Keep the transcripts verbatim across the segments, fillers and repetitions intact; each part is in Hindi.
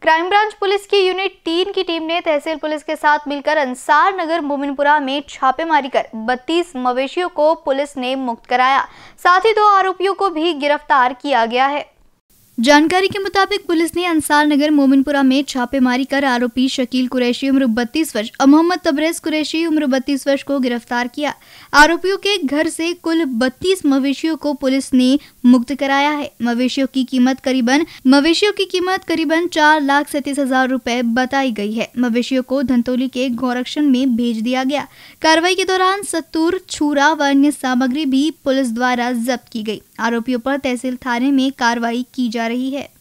क्राइम ब्रांच पुलिस की यूनिट तीन की टीम ने तहसील पुलिस के साथ मिलकर अंसार नगर मोमिनपुरा में छापेमारी कर बत्तीस मवेशियों को पुलिस ने मुक्त कराया। साथ ही दो आरोपियों को भी गिरफ्तार किया गया है। जानकारी के मुताबिक पुलिस ने अंसार नगर मोमिनपुरा में छापेमारी कर आरोपी शकील कुरैशी उम्र बत्तीस वर्ष और मोहम्मद तबरेज कुरैशी उम्र बत्तीस वर्ष को गिरफ्तार किया। आरोपियों के घर से कुल बत्तीस मवेशियों को पुलिस ने मुक्त कराया है। मवेशियों की कीमत करीबन मवेशियों की कीमत करीबन चार लाख सैंतीस हजार रुपए बताई गई है। मवेशियों को धंतोली के गौरक्षण में भेज दिया गया। कार्रवाई के दौरान सत्तूर, छुरा व अन्य सामग्री भी पुलिस द्वारा जब्त की गई। आरोपियों पर तहसील थाने में कार्रवाई की जा रही है।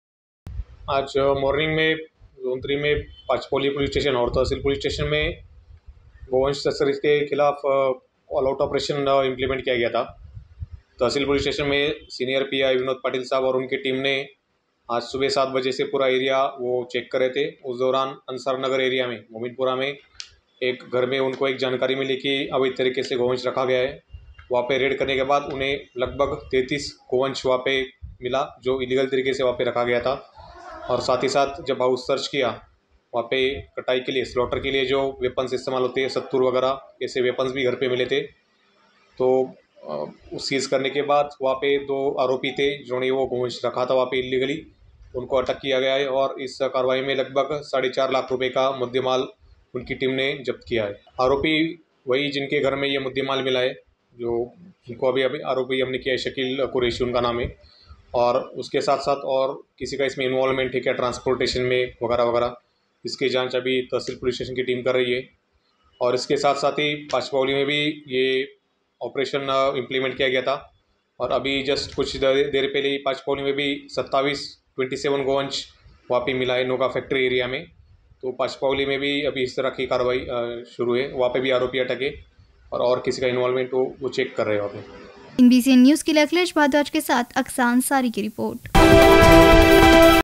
आज मॉर्निंग में जोन थ्री में पाचपोली पुलिस स्टेशन और तहसील पुलिस स्टेशन में गोवंश तस्करी के खिलाफ ऑल आउट ऑपरेशन इम्प्लीमेंट किया गया था। तहसील पुलिस स्टेशन में सीनियर पीआई विनोद पाटिल साहब और उनकी टीम ने आज सुबह सात बजे से पूरा एरिया वो चेक कर रहे थे। उस दौरान अंसार नगर एरिया में मोमिनपुरा में एक घर में उनको एक जानकारी मिली कि अवैध तरीके से गोवंश रखा गया है। वहाँ पे रेड करने के बाद उन्हें लगभग तैंतीस गोवंश वहाँ पे मिला जो इलीगल तरीके से वहाँ पे रखा गया था। और साथ ही साथ जब हाउस सर्च किया वहाँ पे कटाई के लिए, स्लॉटर के लिए जो वेपन्स इस्तेमाल होते हैं, सत्तूर वगैरह ऐसे वेपन्स भी घर पे मिले थे। तो उस सीज़ करने के बाद वहाँ पे दो आरोपी थे जिन्होंने वो गोवंश रखा था वहाँ पे इलीगली, उनको अटक किया गया है। और इस कार्रवाई में लगभग साढ़े चार लाख रुपए का मुद्देमाल उनकी टीम ने जब्त किया है। आरोपी वही जिनके घर में ये मुद्देमाल मिला है, जो जिनको अभी अभी आरोपी हमने किया है, शकील कुरैशी उनका नाम है। और उसके साथ साथ और किसी का इसमें इन्वॉल्वमेंट है क्या ट्रांसपोर्टेशन में वगैरह वगैरह, इसकी जांच अभी तहसील पुलिस स्टेशन की टीम कर रही है। और इसके साथ साथ ही पाचपौली में भी ये ऑपरेशन इम्प्लीमेंट किया गया था। और अभी जस्ट कुछ देर पहले ही पाचपौली में भी सत्ताईस ट्वेंटी सेवन गोवंश वहाँ पे मिला है नोका फैक्ट्री एरिया में। तो पाचपौली में भी अभी इस तरह की कार्रवाई शुरू है, वहाँ पे भी आरोपी अटके और और किसी का इन्वॉल्वमेंट हो वो चेक कर रहे हैं वहाँ पे। एनबीसी न्यूज़ के लिए अखिलेश भारद्वाज के साथ अक्सान सारी की रिपोर्ट।